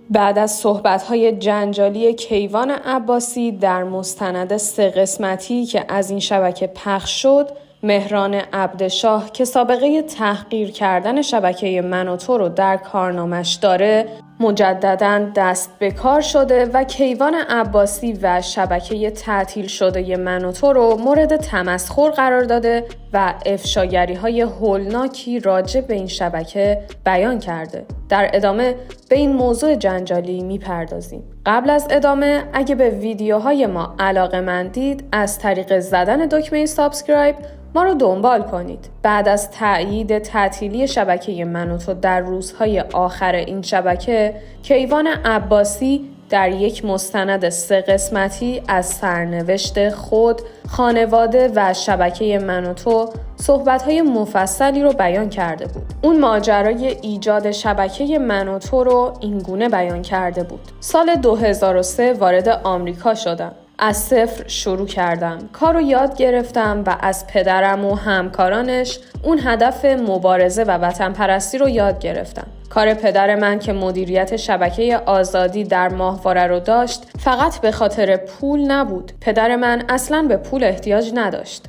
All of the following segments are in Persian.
بعد از صحبت‌های جنجالی کیوان عباسی در مستند 3 قسمتی که از این شبکه پخش شد، مهران عبدشاه که سابقه تحقیر کردن شبکه من و تو رو در کارنامش داره، مجدداً دست به کار شده و کیوان عباسی و شبکه تعطیل شده من و تو رو مورد تمسخر قرار داده و افشاگری‌های هولناکی راجع به این شبکه بیان کرده. در ادامه به این موضوع جنجالی میپردازیم. قبل از ادامه اگه به ویدیوهای ما علاقه‌مندید از طریق زدن دکمه سابسکرایب ما رو دنبال کنید. بعد از تأیید تعطیلی شبکه من و تو در روزهای آخر این شبکه، کیوان عباسی در یک مستند 3 قسمتی از سرنوشت خود، خانواده و شبکه من و تو صحبت‌های مفصلی رو بیان کرده بود. اون ماجرای ایجاد شبکه من و تو رو اینگونه بیان کرده بود: سال 2003 وارد آمریکا شدم. از صفر شروع کردم. کار رو یاد گرفتم و از پدرم و همکارانش اون هدف مبارزه و وطن پرستی رو یاد گرفتم. کار پدر من که مدیریت شبکه آزادی در ماهواره رو داشت فقط به خاطر پول نبود. پدر من اصلاً به پول احتیاج نداشت.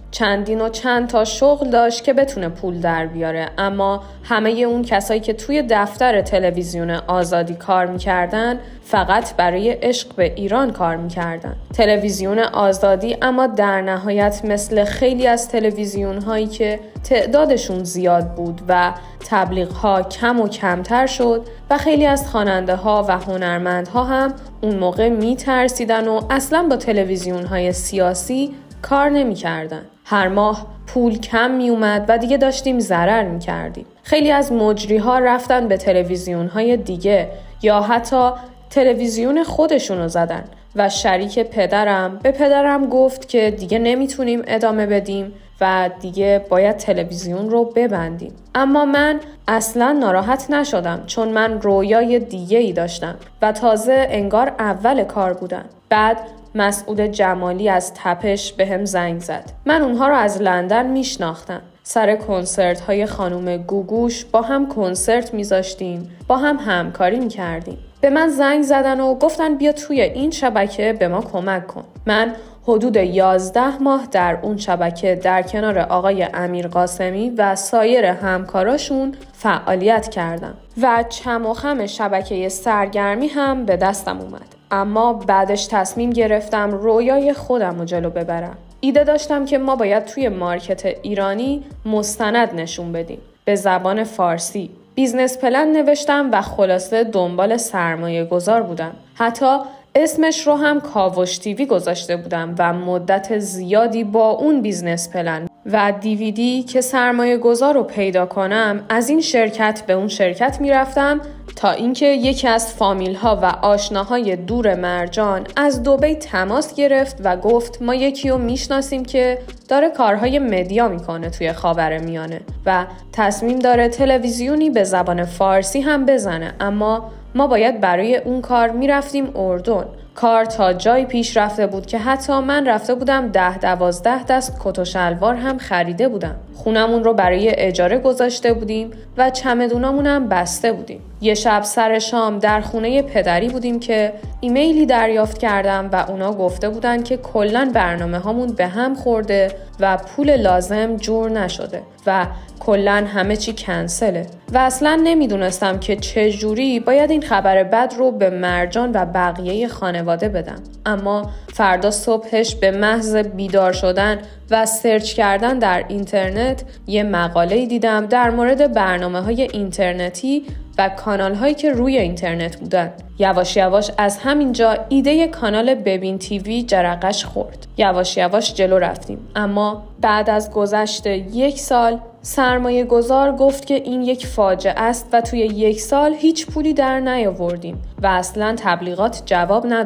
چند تا شغل داشت که بتونه پول در بیاره، اما همه اون کسایی که توی دفتر تلویزیون آزادی کار میکردن فقط برای عشق به ایران کار میکردن. تلویزیون آزادی اما در نهایت مثل خیلی از تلویزیون هایی که تعدادشون زیاد بود و تبلیغ کم و کمتر شد و خیلی از خواننده ها و هنرمندها هم اون موقع میترسیدن و اصلا با تلویزیون های سیاسی کار نمی کردن. هر ماه پول کم می اومد و دیگه داشتیم ضرر می کردیم. خیلی از مجری ها رفتن به تلویزیون های دیگه یا حتی تلویزیون خودشونو زدن و شریک پدرم به پدرم گفت که دیگه نمیتونیم ادامه بدیم و دیگه باید تلویزیون رو ببندیم. اما من اصلا ناراحت نشدم چون من رویای دیگه ای داشتم و تازه انگار اول کار بودن. بعد مسعود جمالی از تپش بهم زنگ زد. من اونها رو از لندن میشناختم. سر کنسرت های خانم گوگوش با هم کنسرت میذاشتیم، با هم همکاری میکردیم. به من زنگ زدن و گفتن بیا توی این شبکه به ما کمک کن. من حدود 11 ماه در اون شبکه در کنار آقای امیر قاسمی و سایر همکاراشون فعالیت کردم و چم و خم شبکه سرگرمی هم به دستم اومد. اما بعدش تصمیم گرفتم رویای خودم رو جلو ببرم. ایده داشتم که ما باید توی مارکت ایرانی مستند نشون بدیم به زبان فارسی. بیزنس پلن نوشتم و خلاصه دنبال سرمایه گذار بودم. حتی اسمش رو هم کاوش تیوی گذاشته بودم و مدت زیادی با اون بیزنس پلن و دیویدی که سرمایه گذار رو پیدا کنم از این شرکت به اون شرکت میرفتم تا اینکه یکی از فامیل ها و آشناهای دور مرجان از دبی تماس گرفت و گفت ما یکی رو میشناسیم که داره کارهای مدیا میکنه توی خاورمیانه و تصمیم داره تلویزیونی به زبان فارسی هم بزنه، اما ما باید برای اون کار میرفتیم اردن. کار تا جایی پیش رفته بود که حتی من رفته بودم 10-12 دست کت و شلوار هم خریده بودم. خونمون رو برای اجاره گذاشته بودیم و چمدونامون هم بسته بودیم. یه شب سر شام در خونه پدری بودیم که ایمیلی دریافت کردم و اونا گفته بودن که کلاً برنامه هامون به هم خورده و پول لازم جور نشده و کلاً همه چی کنسله و اصلاً نمیدونستم که چجوری باید این خبر بد رو به مرجان و بقیه خانواده بدم. اما فردا صبحش به محض بیدار شدن و سرچ کردن در اینترنت یه مقاله دیدم در مورد برنامه‌های اینترنتی و کانال‌هایی که روی اینترنت بودن. یواش یواش از همینجا ایده کانال ببین تیوی جرقش خورد. یواش یواش جلو رفتیم، اما بعد از گذشت 1 سال سرمایه گذار گفت که این یک فاجعه است و توی 1 سال هیچ پولی در نیاوردیم و اصلاً تبلیغات جواب نداده.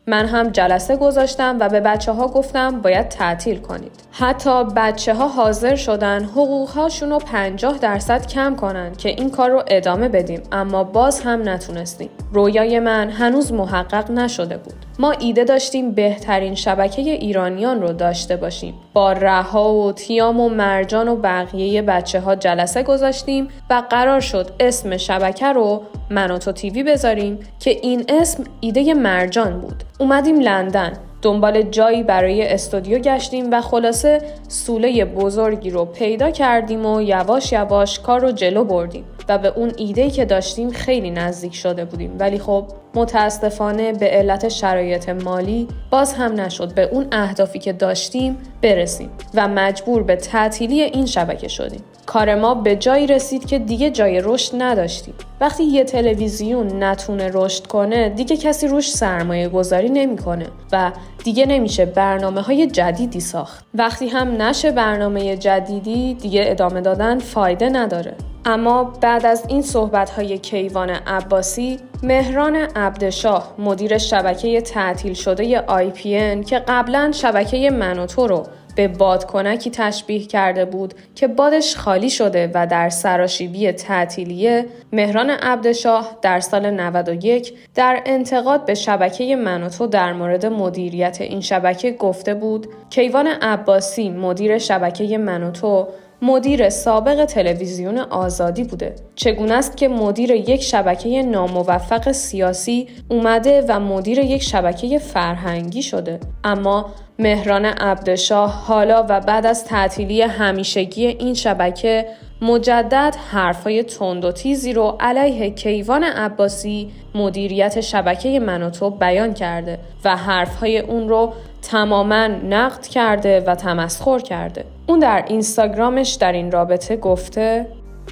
من هم جلسه گذاشتم و به بچه‌ها گفتم باید تعطیل کنید. حتی بچه‌ها حاضر شدن حقوق‌هاشون رو 50% کم کنن که این کار رو ادامه بدیم، اما باز هم نتونستیم. رویای من هنوز محقق نشده بود. ما ایده داشتیم بهترین شبکه ایرانیان رو داشته باشیم. با رها و تیام و مرجان و بقیه بچه‌ها جلسه گذاشتیم و قرار شد اسم شبکه رو من و تو تیوی بذاریم که این اسم ایده مرجان بود. اومدیم لندن، دنبال جایی برای استودیو گشتیم و خلاصه سوله بزرگی رو پیدا کردیم و یواش یواش کار رو جلو بردیم و به اون ایده‌ای که داشتیم خیلی نزدیک شده بودیم، ولی خب متاسفانه به علت شرایط مالی باز هم نشد به اون اهدافی که داشتیم برسیم و مجبور به تعطیلی این شبکه شدیم. کار ما به جایی رسید که دیگه جای رشد نداشتیم. وقتی یه تلویزیون نتونه رشد کنه، دیگه کسی روش سرمایه گذاری نمی‌کنه و دیگه نمیشه برنامه‌های جدیدی ساخت. وقتی هم نشه برنامه جدیدی، دیگه ادامه دادن فایده نداره. اما بعد از این صحبت‌های کیوان عباسی، مهران عبدشاه مدیر شبکه تعطیل شده IPN که قبلاً شبکه من و تو رو به بادکنکی تشبیه کرده بود که بادش خالی شده و در سراشیبی تعطیلیه، مهران عبدشاه در سال 91 در انتقاد به شبکه من و تو در مورد مدیریت این شبکه گفته بود: کیوان عباسی مدیر شبکه من و تو مدیر سابق تلویزیون آزادی بوده. چگونه است که مدیر یک شبکه ناموفق سیاسی اومده و مدیر یک شبکه فرهنگی شده؟ اما مهران عبدشاه حالا و بعد از تعطیلی همیشگی این شبکه مجدد حرفای تند و تیزی رو علیه کیوان عباسی مدیریت شبکه من و تو بیان کرده و حرفهای اون رو تماماً نقد کرده و تمسخر کرده. اون در اینستاگرامش در این رابطه گفته: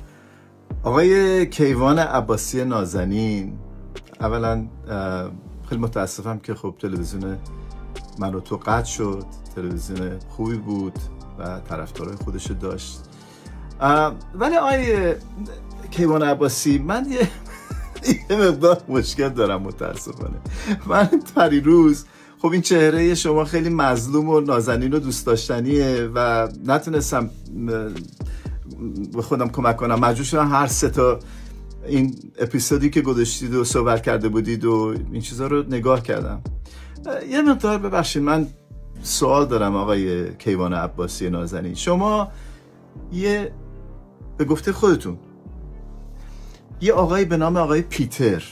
آقای کیوان عباسی نازنین، اولا خیلی متاسفم که خب تلویزیون من و تو قطع شد. تلویزیون خوبی بود و طرفدارای خودشو داشت، ولی آقای کیوان عباسی، من یه مقدار مشکل دارم متاسفانه. من پریروز خب این چهره شما خیلی مظلوم و نازنین و دوست داشتنیه و نتونستم به خودم کمک کنم. مجبور شدم هر 3 تا این اپیزودی که گذاشتید و صحبت کرده بودید و این چیزا رو نگاه کردم. یه مقدار ببخشید، من سوال دارم آقای کیوان عباسی نازنین. شما به گفته خودتون یه آقای به نام آقای پیتر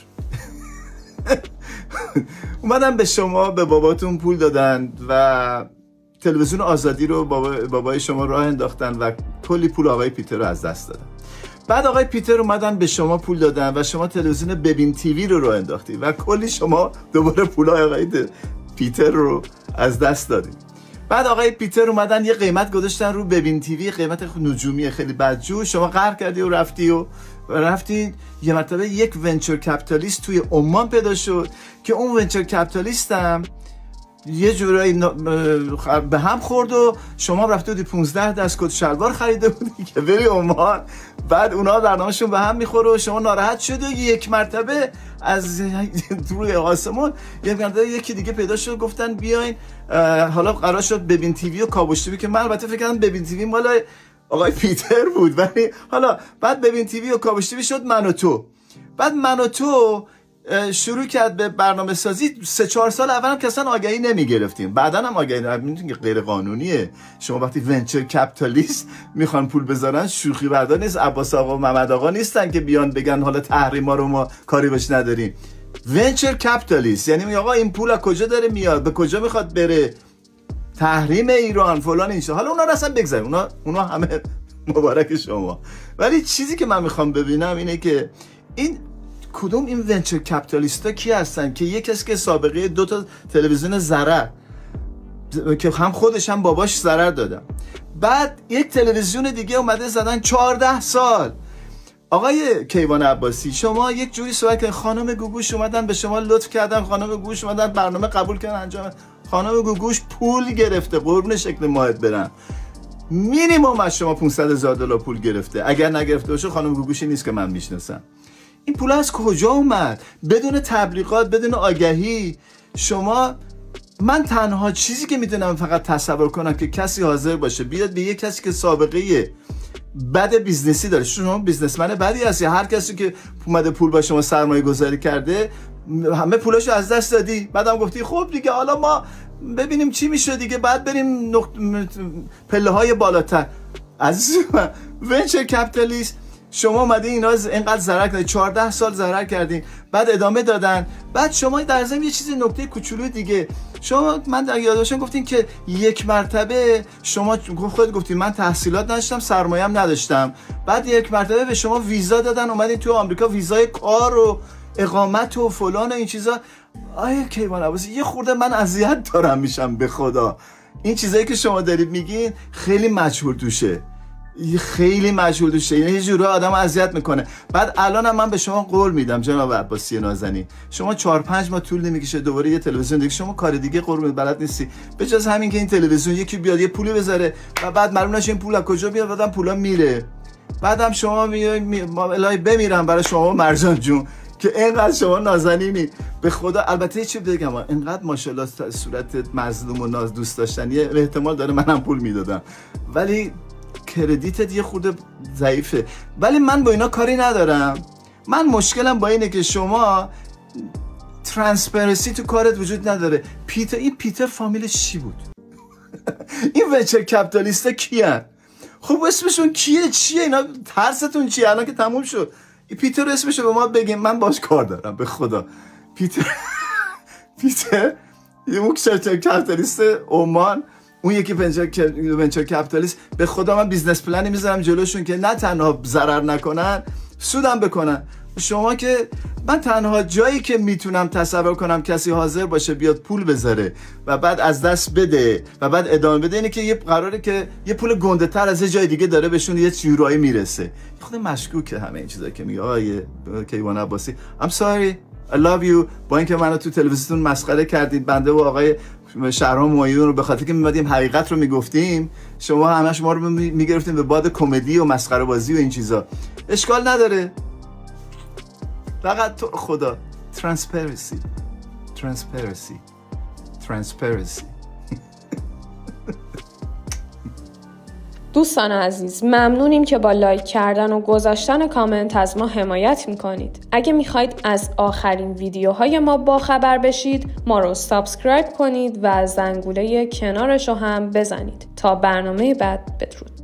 اومدن به شما، به باباتون پول دادن و تلویزیون آزادی رو بابای شما راه انداختن و کلی پول آقای پیتر رو از دست دادن. بعد آقای پیتر اومدن به شما پول دادن و شما تلویزیون ببین تیوی رو راه انداختی و کلی شما دوباره پول آقای پیتر رو از دست دادید. بعد آقای پیتر اومدن یه قیمت گذاشتن رو ببین تیوی، قیمت نجومی خیلی بدجور. شما قهر کردی و رفتی یه مرتبه یک ونچر کپیتالیست توی عمان پیدا شد که اون ونچر کپیتالیست هم یه جورایی به هم خورد و شما رفته بودی 15 دست کت شلوار خریده بودی که بری عمان. بعد اونا برنامه‌شون به هم میخوره و شما ناراحت شده. یک مرتبه از روی آسمون یکی دیگه پیدا شد، گفتن بیاین حالا قرار شد ببین تیوی و کاوش تیوی، که من البته فکر کردم ببین تیوی مال آقای پیتر بود، ولی حالا بعد ببین تیوی و کاوش تیوی شد من و تو. بعد من و تو شروع کرد به برنامه سازی. 3-4 سال اول هم که اصلا آگهی نمی گرفتیم، بعدا هم آگهی نمیدونیم که غیر قانونیه. شما وقتی ونچر کپیتالیست میخوان پول بذارن، شوخی بردار نیست. عباس آقا و محمد آقا نیستن که بیان بگن حالا تحریما رو ما کاری باش نداریم. ونچر کپیتالیست یعنی آقا این پول از کجا داره میاد، به کجا میخواد بره، تحریم ایران فلان اینجا. حالا اونا رو اصلا بگذاریم، اونا همه مبارک شما. ولی چیزی که من میخوام ببینم اینه که این کدوم این ونچر کپیتالیستا کی هستن که یک کسی که سابقه 2 تا تلویزیون ضرر که هم خودش هم باباش ضرر دادن، بعد یک تلویزیون دیگه اومده زدن 14 سال. آقای کیوان عباسی، شما یک جوری صحبت کردن، خانم گوگوش اومدن به شما لطف کردن، خانم گوگوش اومدن برنامه قبول کردن انجام، خانم گوگوش پول گرفته، قربون شکل ماهت برن، مینیمم از شما $500,000 پول گرفته. اگر نگرفته باشه خانم گوگوشی نیست که من میشناسم. این پول از کجا اومد؟ بدون تبلیغات، بدون آگهی. شما، من تنها چیزی که میتونم فقط تصور کنم که کسی حاضر باشه بیاد به یه کسی که سابقه بد بیزنسی داره، شما بیزنسمن بدی هستی، هر کسی که اومده پول با شما سرمایه گذاری کرده همه پولاشو از دست دادی، بعدم گفتی خب دیگه حالا ما ببینیم چی میشه دیگه، بعد بریم پله های بالاتر. عزیز من، ونچر کپیتالیست شما اومدین اینا اینقدر ضرر کردین، 14 سال ضرر کردین، بعد ادامه دادن، بعد شما در ضمن یه چیز نکته کوچولو دیگه، شما من اگه یاد باشم گفتین که یک مرتبه شما خودت گفتین من تحصیلات نداشتم، سرمایه‌ام نداشتم، بعد یک مرتبه به شما ویزا دادن، اومدین تو آمریکا، ویزای کار و اقامت و فلان و این چیزا. آیا کیوان عباسی یه خورده من اذیت دارم میشم به خدا. این چیزایی که شما دارید میگین خیلی مجهول توشه، خیلی مجهول توشه، یه جوری آدم اذیت میکنه. بعد الانم من به شما قول میدم جناب عباسی نازنین، شما 4-5 ماه طول نمیکشه دوباره یه تلویزیون دیگه، شما کار دیگه قربون بلد نیستی، به جز همین که این تلویزیون یکی بیاد یه پولی بذاره و بعد معلوم نشه این پول از کجا میاد، بعدم پولا میره، بعدم شما الهی بمیرم برای شما مرجان جون که اینقدر شما نازنینی. به خدا البته چی بگم، اینقدر ماشاءالله صورتت مظلوم و ناز دوست داشتنی، احتمال داره منم پول میدادم، ولی کردیتت یه خورده ضعیفه. ولی من با اینا کاری ندارم، من مشکلم با اینه که شما ترانسپرنسی تو کارت وجود نداره. این پیتر فامیلش چی بود؟ این ونچر کپیتالیستا کیان؟ خب اسمشون کیه؟ چیه اینا؟ ترستون چیه الان که تموم شد؟ این پیتر اسمشو به ما بگیم، من باش کار دارم به خدا. پیتر یه ونچر کپیتالیست عمان، اون یکی ونچر کپیتالیست. به خدا من بیزنس پلنی میذارم جلوشون که نه تنها ضرر نکنن، سودم بکنن. شما که من تنها جایی که میتونم تصور کنم کسی حاضر باشه بیاد پول بذاره و بعد از دست بده و بعد ادامه بده اینه که یه قراره که یه پول گنده تر از یه جای دیگه داره بهشون یه یورایی میرسه. خود مشکوکه همه این چیزا که میگه آقای کیوان عباسی. I'm sorry I love you. با اینکه منو تو تلویزیون مسخره کردید، بنده و آقای شهرام معیون رو، به خاطر که میمدیم حقیقت رو میگفتیم، شما همش ما رو میگرفتیم به باد کمدی و مسخره بازی و این چیزا. اشکال نداره، فقط تو خدا ترانسپرنسی. دوستان عزیز، ممنونیم که با لایک کردن و گذاشتن کامنت از ما حمایت میکنید. اگه میخواید از آخرین ویدیوهای ما باخبر بشید، ما رو سابسکرایب کنید و زنگوله کنارش رو هم بزنید. تا برنامه بعد، بدرود.